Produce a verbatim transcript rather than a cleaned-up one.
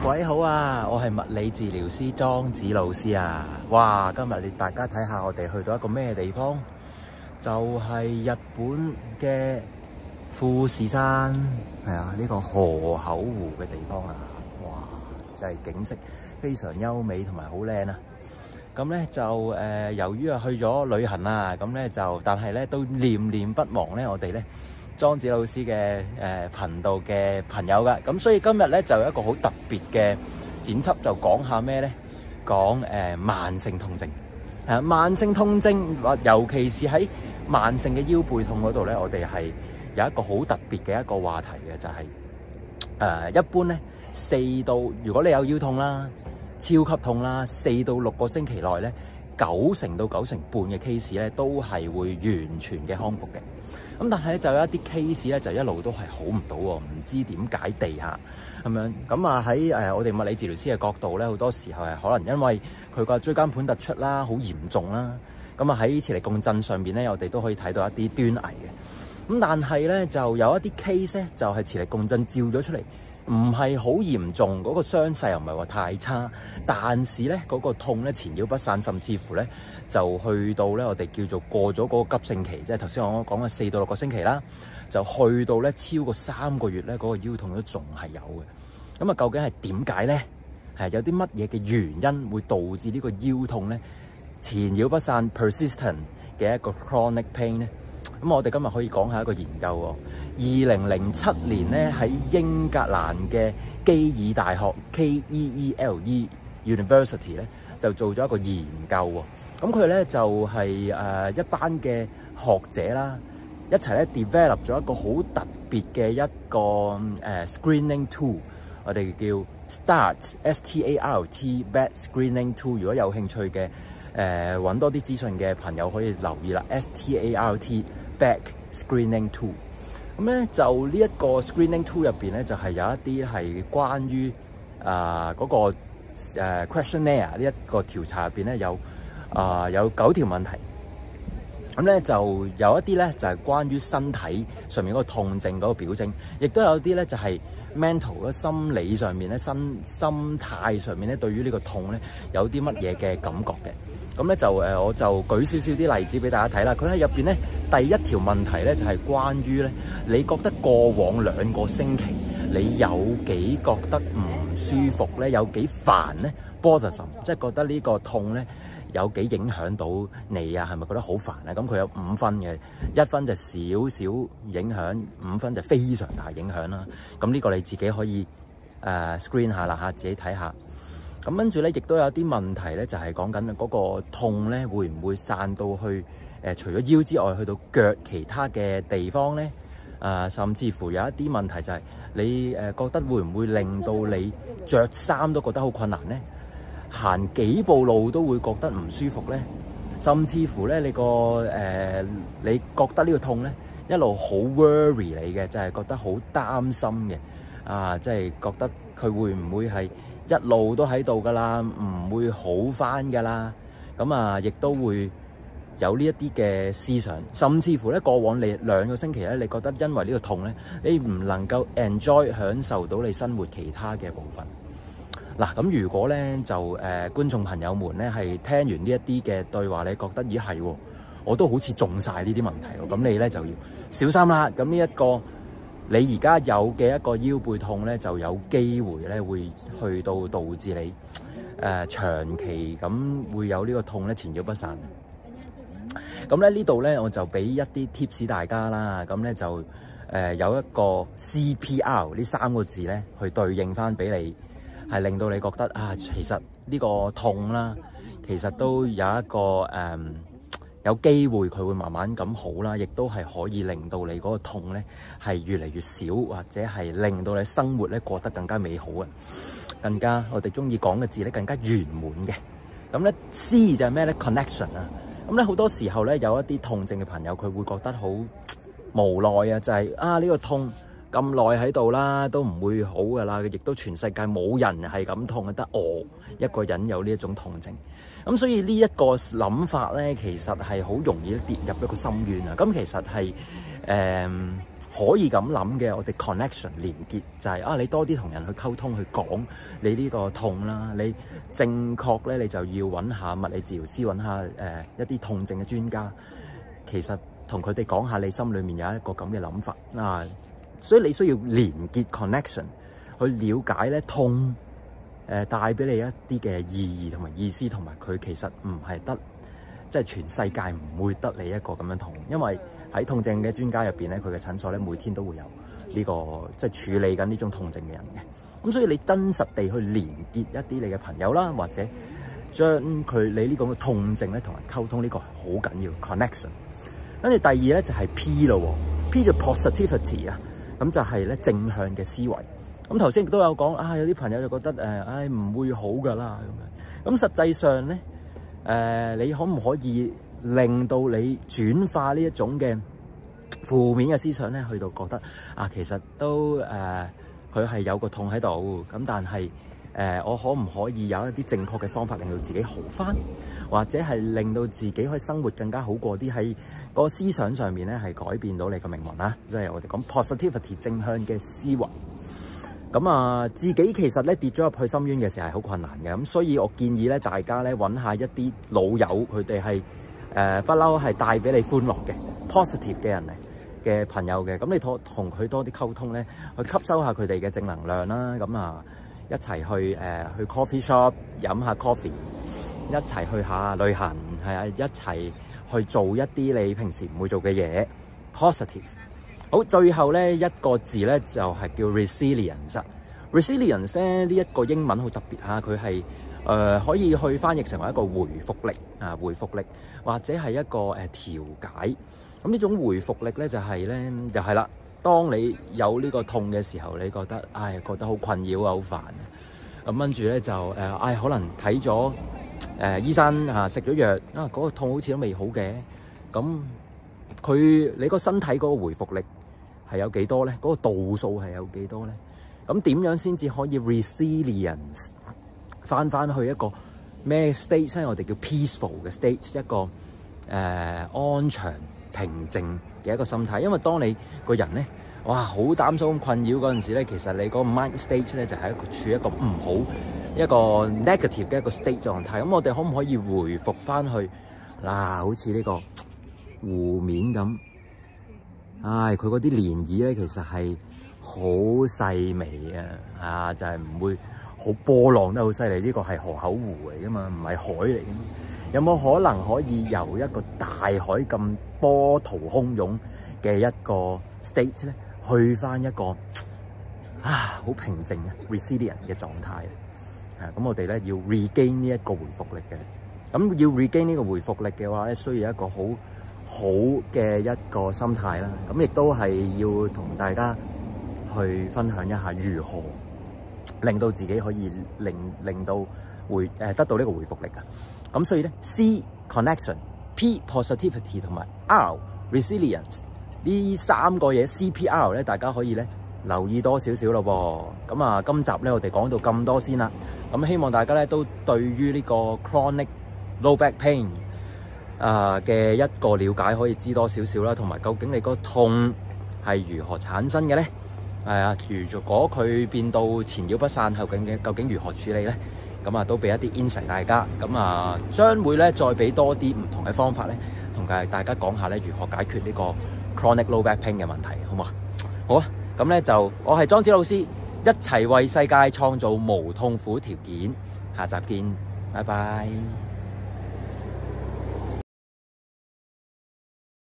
各位好啊，我係物理治療師莊子老師啊。哇，今日你大家睇下我哋去到一個咩地方？就係、是、日本嘅富士山，係啊，呢、這個河口湖嘅地方啊。哇，真係景色非常優美同埋好靚啊！咁咧就誒、呃，由於啊去咗旅行啦，咁咧就但係咧都念念不忘咧，我哋咧莊子老師嘅誒頻道嘅朋友噶，咁所以今日咧就有一個好特別嘅剪輯，就講下咩咧？講誒、呃、慢性痛症，係啊，慢性痛症，或尤其是喺慢性嘅腰背痛嗰度咧，我哋係有一個好特別嘅一個話題嘅，就係、是、誒、呃、一般咧四到如果你有腰痛啦、超級痛啦，四到六個星期內咧，九成到九成半嘅 case 咧都係會完全嘅康復嘅。咁但係咧就有一啲 case 咧就一路都係好唔到喎，唔知點解地下咁樣。咁啊喺誒我哋物理治療師嘅角度咧，好多時候係可能因為佢個椎間盤突出啦，好嚴重啦。咁啊喺磁力共振上邊咧，我哋都可以睇到一啲端倪嘅。咁但係咧就有一啲 case 咧，就係磁力共振照咗出嚟，唔係好嚴重，嗰個傷勢又唔係話太差，但是咧嗰個痛咧纏繞不散，甚至乎咧就去到咧我哋叫做過咗嗰個急性期，即係頭先我講嘅四到六個星期啦，就去到咧超過三個月咧，嗰個腰痛都仲係有嘅。咁啊，究竟係點解咧？係有啲乜嘢嘅原因會導致呢個腰痛咧纏繞不散 persistent 嘅一個 chronic pain 咧？咁我哋今日可以講下一個研究喎。二零零七年咧喺英格蘭嘅基爾大學 K E E L E University 咧就做咗一個研究喎。咁佢咧就係、是、誒、呃、一班嘅學者啦，一齊咧 develop 咗一個好特別嘅一個誒、呃、screening tool， 我哋叫 START S T A R T back screening tool。如果有興趣嘅誒揾多啲資訊嘅朋友可以留意啦。S T A R T back screening tool。咁咧就呢一個 screening tool 入邊咧就係、是、有一啲係關於啊嗰個誒 questionnaire 呢一個調查入邊咧有。啊、呃，有九條問題，咁咧就有一啲咧就係、是、關於身體上面嗰個痛症嗰個表徵，亦都有啲咧就係、是、mental 咯，心理上面咧、心心態上面咧，對於呢個痛咧有啲乜嘢嘅感覺嘅。咁咧就誒，我就舉少少啲例子俾大家睇啦。佢喺入邊咧第一條問題咧就係、是、關於咧，你覺得過往兩個星期你有幾覺得唔舒服咧？有幾煩咧 ？bothersome， 即係覺得呢個痛咧。有幾影響到你啊？係咪覺得好煩啊？咁佢有五分嘅，一分就少少影響，五分就非常大影響啦。咁呢個你自己可以誒、呃、screen 下啦嚇，自己睇下。咁跟住咧，亦都有啲問題咧，就係講緊嗰個痛咧，會唔會散到去誒、呃、除咗腰之外，去到腳其他嘅地方咧？誒、呃，甚至乎有一啲問題就係你誒、呃、覺得會唔會令到你着衫都覺得好困難咧？行幾步路都會覺得唔舒服咧，甚至乎咧你個誒、呃，你覺得呢個痛咧一路好 worry 你嘅，就係、是、覺得好擔心嘅，啊，即係覺得佢會唔會係一路都喺度噶啦，唔會好返噶啦，咁啊，亦都會有呢一啲嘅思想，甚至乎咧過往你兩個星期咧，你覺得因為呢個痛咧，你唔能夠 enjoy 享受到你生活其他嘅部分。嗱，咁如果咧就誒、呃、觀眾朋友們咧係聽完呢一啲嘅對話，你覺得咦係喎，我都好似中晒呢啲問題喎，咁你咧就要小心啦。咁呢一個你而家有嘅一個腰背痛咧，就有機會咧會去到導致你誒、呃、長期咁會有呢個痛咧纏繞不散。咁咧呢度咧我就俾一啲 tips 大家啦，咁咧就誒、呃、有一個 C P R 呢三個字咧去對應翻俾你。係令到你覺得啊，其實呢個痛啦，其實都有一個誒、嗯，有機會佢會慢慢咁好啦，亦都係可以令到你嗰個痛咧係越嚟越少，或者係令到你生活咧過得更加美好嘅，更加我哋中意講嘅字咧更加圓滿嘅。咁咧 C 就係咩咧 connection 啊，咁咧好多時候咧有一啲痛症嘅朋友佢會覺得好無奈啊，就係、是、啊呢、這個痛。咁耐喺度啦，都唔會好噶啦，亦都全世界冇人係咁痛，得我一個人有呢一種痛症。咁所以呢一個諗法咧，其實係好容易跌入一個深淵啊。咁其實係誒可以咁諗嘅，我哋 connection 連結就係、是、啊，你多啲同人去溝通，去講你呢個痛啦。你正確咧，你就要揾下物理治療師，揾下誒、呃、一啲痛症嘅專家。其實同佢哋講下你心裏面有一個咁嘅諗法啊，所以你需要連結 connection 去了解咧痛誒帶俾你一啲嘅意義同埋意思，同埋佢其實唔係得。即係全世界唔會得你一個咁樣痛，因為喺痛症嘅專家入邊咧，佢嘅診所咧每天都會有呢、這個即係處理緊呢種痛症嘅人嘅。咁所以你真實地去連結一啲你嘅朋友啦，或者將佢你呢個痛症咧同人溝通，呢、這個係好緊要 connection。跟住第二咧就係 P 咯 ，P 就 positivity 啊，咁就係咧正向嘅思維。咁頭先亦都有講啊，有啲朋友就覺得誒，唉、哎、唔會好㗎啦咁樣。咁實際上咧。誒、呃，你可唔可以令到你轉化呢一種嘅負面嘅思想咧，去到覺得啊，其實都誒，佢、呃、係有個痛喺度，咁但係誒、呃，我可唔可以有一啲正確嘅方法令到自己好返，或者係令到自己可以生活更加好過啲，喺個思想上面咧係改變到你嘅命運啦，即係我哋講 positivity 正向嘅思維。咁啊，自己其實咧跌咗入去深淵嘅時候係好困難嘅，咁所以我建議咧大家咧揾下一啲老友，佢哋係誒不嬲係帶俾你歡樂嘅 positive 嘅人嚟嘅朋友嘅，咁你同同佢多啲溝通咧，去吸收下佢哋嘅正能量啦，咁啊一齊去誒、呃、去 coffee shop 飲下 coffee， 一齊去下旅行，係啊，一齊去做一啲你平時唔會做嘅嘢 positive。好，最後咧一個字咧就係、是、叫 resilience。resilience 咧呢一、這個英文好特別嚇，佢係誒可以去翻譯成為一個回復力啊，回復力或者係一個誒、呃、調解。咁呢種回復力咧就係、是、咧就係、是、啦，當你有呢個痛嘅時候，你覺得唉覺得好困擾啊，好煩啊，咁跟住咧就誒唉、呃、可能睇咗誒醫生嚇，食咗藥啊，嗰、那個痛好似都未好嘅，咁佢你個身體嗰個回復力係有幾多咧？嗰、那個度數係有幾多咧？咁點樣先至可以 resilience 翻翻去一個咩 state 咧？我哋叫 peaceful 嘅 state， 一個誒、呃、安詳平靜嘅一個心態。因為當你個人咧，哇好擔心困擾嗰陣時咧，其實你個 mind state 咧就係、是、一個處於一個唔好一個 negative 嘅一個 state 狀態。咁我哋可唔可以回復翻去嗱、啊？好似呢個湖面咁。唉，佢嗰啲漣漪咧，其實係好細微啊，啊，就係、是、唔會好波浪得好犀利。呢、這個係河口湖嚟噶嘛，唔係海嚟噶嘛。有冇可能可以由一個大海咁波濤洶湧嘅一個 state 咧，去翻一個啊好平靜嘅 resilient 嘅狀態？係、啊、咁，我哋咧要 regain 呢一個回復力嘅。咁要 regain 呢個回復力嘅話咧，需要一個好好嘅一個心態啦，咁亦都係要同大家去分享一下如何令到自己可以令令到回誒、呃、得到呢個回復力啊。咁所以咧 C connection、P positivity 同埋 R resilience 呢三個嘢 C P R 咧，大家可以咧留意多少少咯噃。咁啊，今集咧我哋講到咁多先啦。咁希望大家咧都對於呢個 chronic low back pain啊嘅一個了解可以知多少少啦，同埋究竟你個痛係如何產生嘅咧？係啊，如果佢變到纏繞不散，究竟嘅究竟如何處理咧？咁啊，都俾一啲 insight 大家。咁啊，將會咧再俾多啲唔同嘅方法咧，同大大家講下咧如何解決呢個 chronic low back pain 嘅問題，好唔好啊？好啊，咁咧就我係莊子老師，一齊為世界創造無痛苦條件。下集見，拜拜。